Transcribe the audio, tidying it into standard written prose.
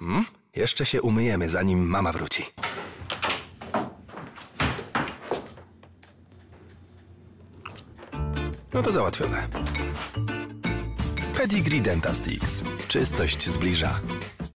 Jeszcze się umyjemy, zanim mama wróci. No to załatwione. Pedigree Dentastix. Czystość zbliża.